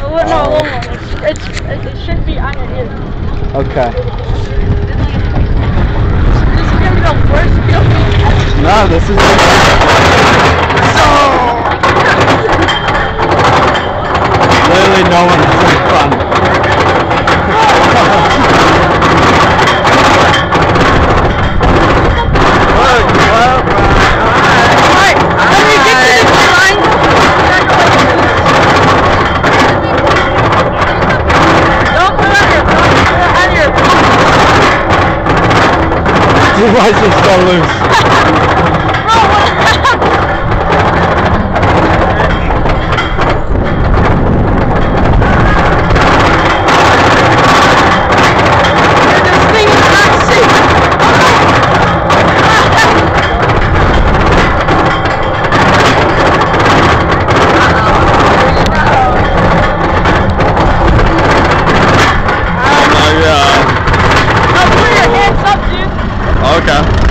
Oh, no, it should be on your ear. Okay. This is gonna be the worst feeling ever. No, this is literally no one has any fun. Your license got loose. Bro, what happened? This thing is not safe. Oh my god. Now put your hands up, dude. Okay.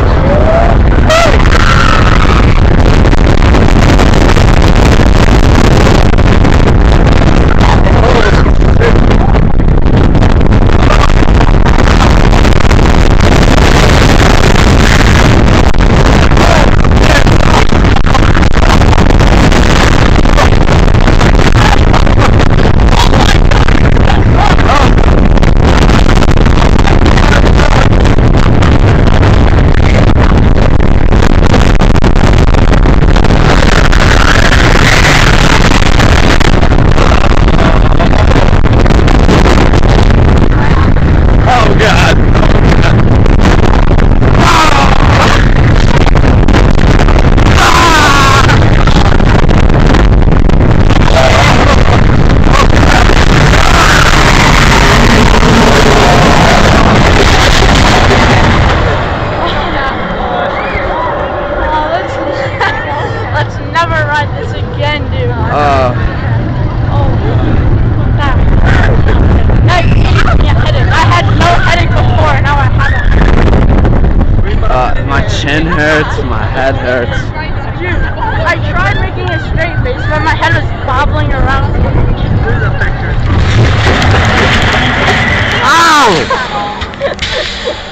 Let's never ride this again, dude. I had no headache before, now I have it. My chin hurts, my head hurts. Dude, I tried making a straight face, but my head was bobbling around. There's a picture. Ow!